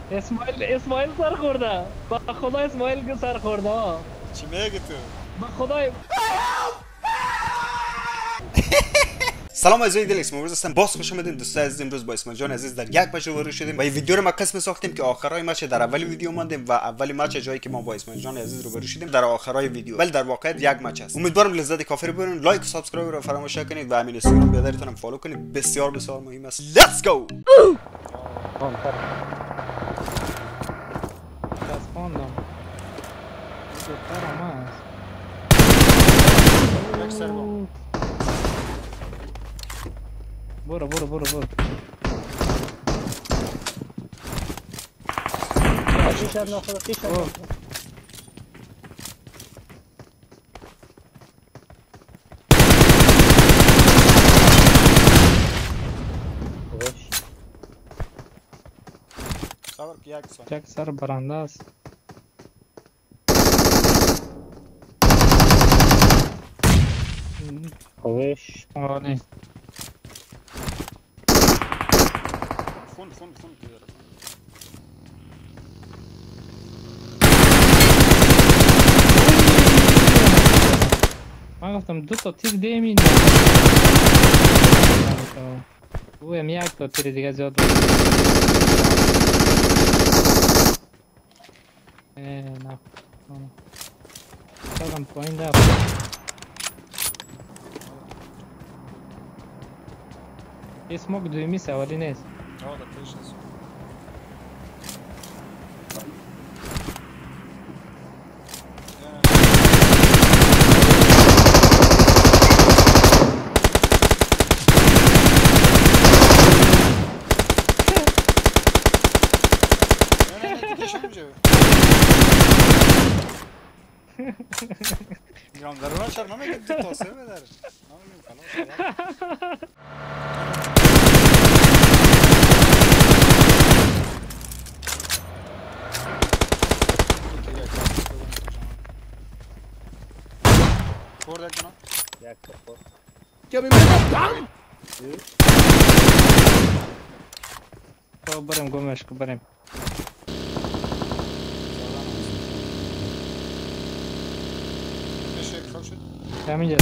اسماعیل سر خورده. با خدا اسماعیل سر خورده ها. چی میگی تو؟ با خدای سلام عزیزای دل اسماعیل هستم. باز خوش اومدین دوستان عزیز. امروز با اسماعیل جان عزیز در یک مچ روبرو شدیم و این ویدیو رو ما قسم ساختیم که آخرای مچ در اولی ویدیو ماندیم و اولی مچ جایی که ما با اسماعیل جان عزیز روبرو شدیم در آخرای ویدیو، ولی در واقع یک مچ است. امیدوارم لذت کافی رو ببرین. لایک و سابسکرایب رو فراموش نکنید و همین اینستاگرام بیادرتون هم فالو کنید، بسیار بسیار مهم است. لیتس گو. برو یک سر برنده است. خوش آره فون من گفتم دو تا تیر دیمین او هم یک تا تیر دیگه زیاد بود. نه سرم پایین رفت. اسموک دویمی سوالی نیست. Grandarına çarmama gitti tosya bedar. Ne bileyim falan. Orada kana. Yak kapı. Ya bir bam. برم گمش کن برم. همینجا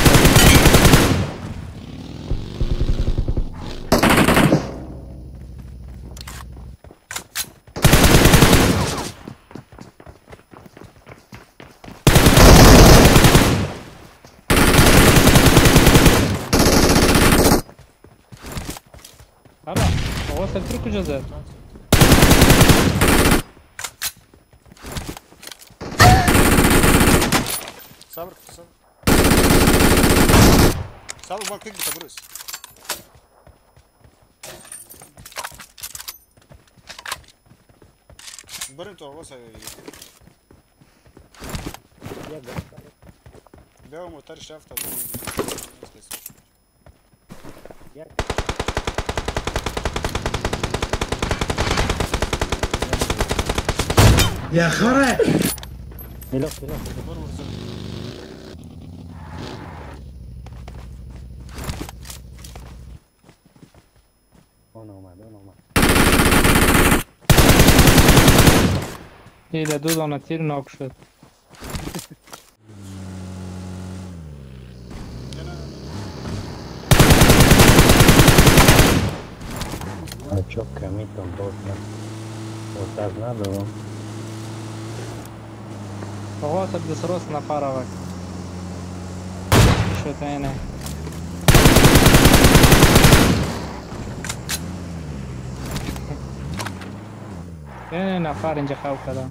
حالا آقا سلطور کجا زد؟ صبر bak tek bir burası. Barın torba sayıyor. Ya motor şaft aldı. Ya خره. Helal. اون اومد هیله دو دانه تیر ناک شد. çok kemiton dostum. Ortaz ندارم. آقا تا بسراس نفر آقا شد اینه این نفر اینجا خواب کردم.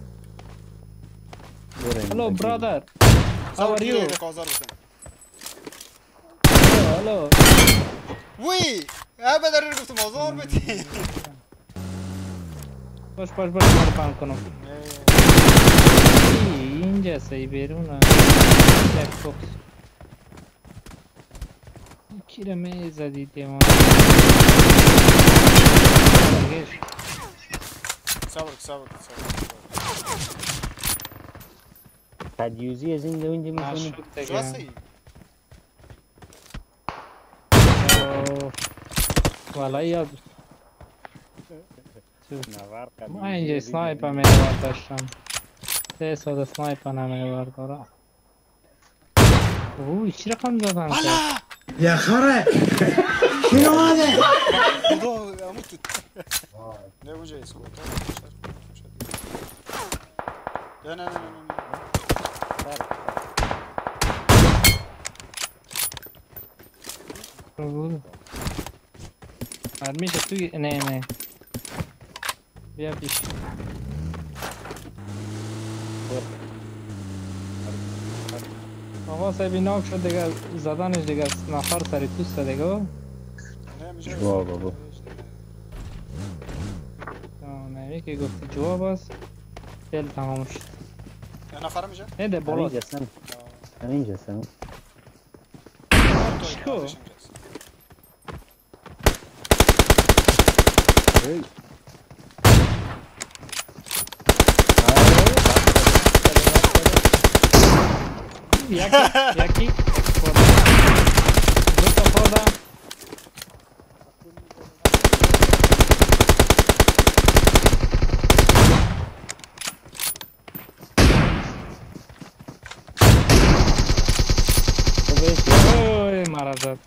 Hello brother, how are you? Hello. Uy, abi der گفتم آزار بدی. باش من پام کنم. اینجا سی بیرونه. یک فوکس. کی رو میزدی دیوان؟ صبر. تدیوزی از این دوینجا میکنی؟ شواستی؟ والا یاد نور قدیم. من اینجا سنایپر میوار داشتم 3 ساعت سنایپر نمیوار دارم. اوه چی رقم زدن يا خرا شنو هذا؟ خدا اموت نه اونجا اسکو نه نه نه نه میشه توی نه بیا پیش آقا صاحبی ناک شد دیگه زدنش دیگه نفر سری توست دیگه جواب بابا. نمی که گفتی جواب است فیل تمام شد یه نفر میشه نیده بالا همینجا سن. همینجا سن. چیکو هی. یکی خورده دو تا خورده اوی مرزد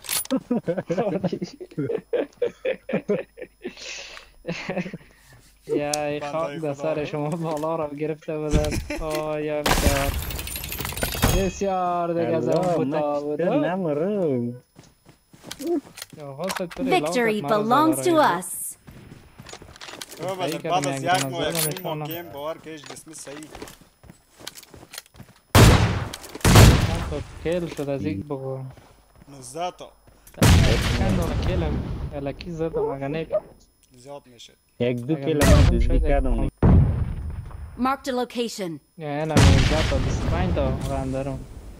یای خاک در سر شما بالا را گرفته بودن یا بسیار بسیار دیگه از اون بوتا بود نمرم. Victory belongs to us. بعد از یک ماه یک ماه گیم باور که هیچ دسمی صحیح کل شد از یک بگو 19 تا چند دانه کلم الکی زدم اگه نه زیاد میشه یک دو کیلومتر دوزی کردم. Marked a location. نه 19 تا 25 تا رندرم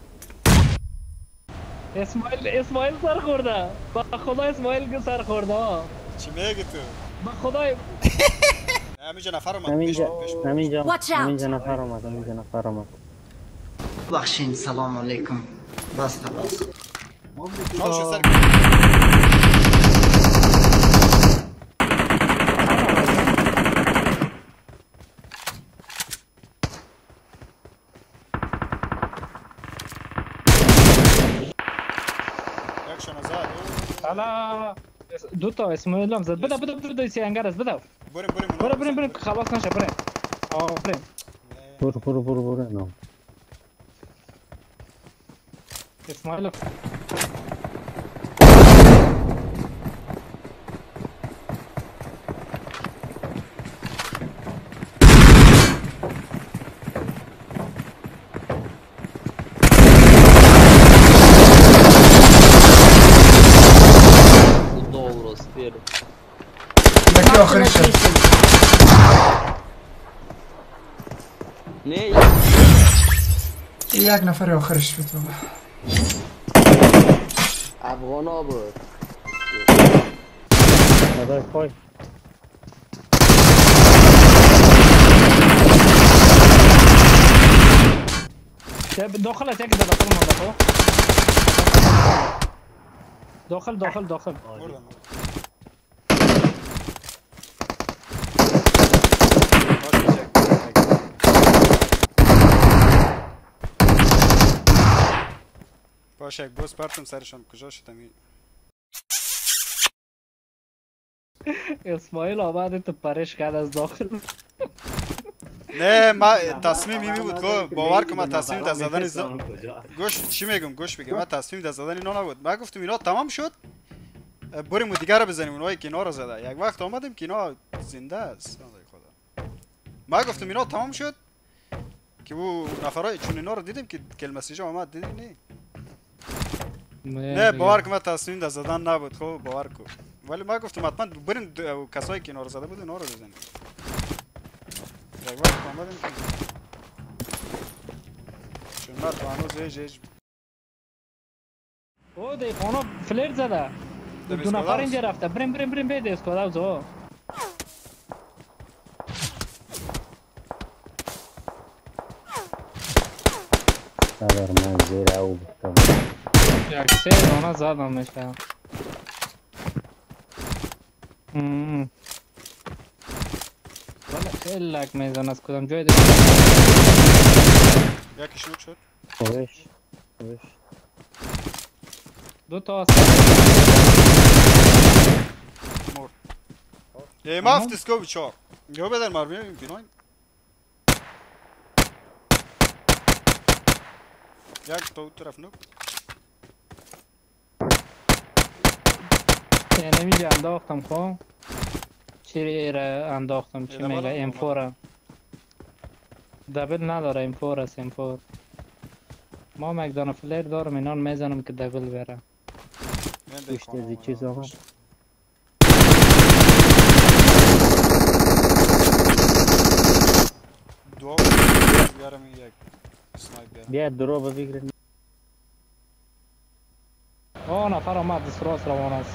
اسماعیل سر خورده با خدا اسماعیل سر خورده چی میگی تو؟ با خدای همینجا نفر اومد پیش همینجا Watch out. همینجا نفر اومد. همینجا نفر اومد. بخشین سلام علیکم بس خلاص شال شو سر یکشون ازاد حالا دو تا اسماعیل هم زد بده سی انگر است بده بریم خلاص نشه بریم بریم برو نه. اسماعیل لك آخر شيء یک نفر آخرش بود بابا افغانا بود مدار پای. داخل است یکی داخل مونده داخل باشه یک بوس پرتم سرشان کجا شدم اسماعیل آمد تو پرش کرد از داخل نه ما تصمیم این بود که باور کن من تصمیم در زدن گوش چی میگم گوش بگم من تصمیم در زدن اینا نبود من گفتم اینا تمام شد بریم دیگه رو بزنیم اونایی که اینا رو زده یک وقت آمدیم که اینا زنده است خدا ما گفتم اینا تمام شد که او نفرای چون اینا رو دیدیم که کل مسیج آمد دیدی نه باور کن من تصمیم در زدن نبود خب باور کن ولی ما گفتم حتما بریم کسایی که اینا رو زده بود اینا رو بزنیم یک وقت آمدیم که چون من تو هنوز هیچ او دیخانا فلیر زده دو نفر اینجا رفته بریم بید اسکاداوز ها صبر من زیر او بستم یک سه دانه زدم میشه خیلی لک میزن از کدام جای دیگه. یکیش نوک شد. خوبش دو تا هست. مرد. ما هفت اسکوب 4 یا بدن مرمی بیناین. یک تو طرف نوک. یعنی میگه انداختم خواه چی را انداختم چی میگه امفوره دبل نداره امفور است امفور ما مکدان فلیر دارم اینان میزنم که دبل بره گوشت از این چیز آقا دو بیارم یک سنایپ بیارم بیا درو بگیرن نفر آمد دست راست روان است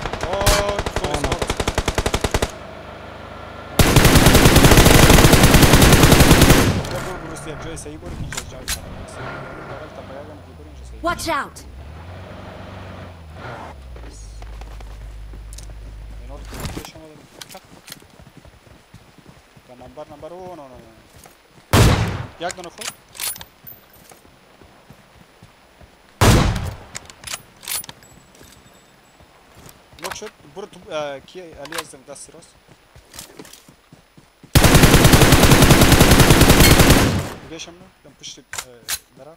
Watch out! نمبر یک دونه خود لوک شد برو تو کی علی از دست راست دیگه هم نه پشت برا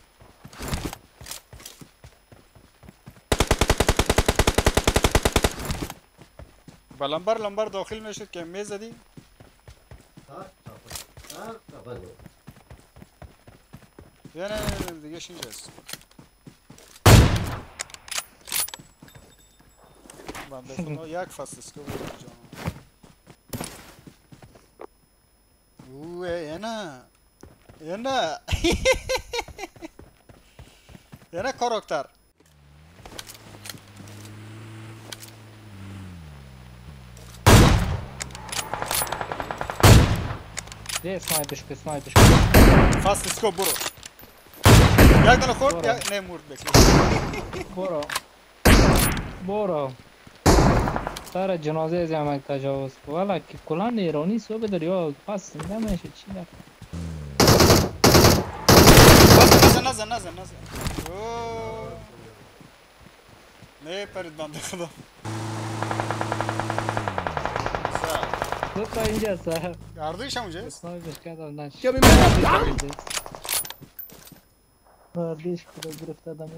با لمبر داخل میشد که میزدی یا نه دیگه اینجاست بنده خدا یک فصل اسکوب جان اوه یا نه کاراکتر ده سنایپش فصل اسکوب برو یک دونه خورد نه مرد بکلی برو سر جنازه از همک تجاوز والا که کلان ایرانی صبح دریا پس نمیشه چی نزن نه پرید بنده خدا دو تا اینجا سر گردویش هم اونجا سنایپش کردم نشد دیش خدا گرفته دم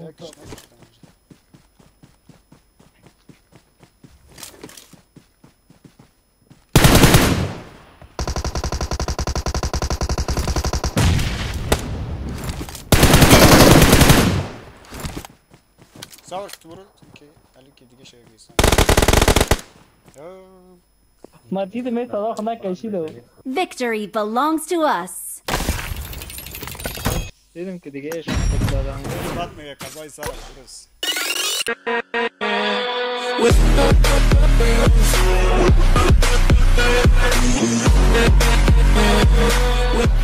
صبر کت برو که علی که دیگه شاید بیستن مدید می صداق نکشیدو Victory belongs to us. دیدم که دیگه ایشون خود دادم بعد میگه قضای سر درست with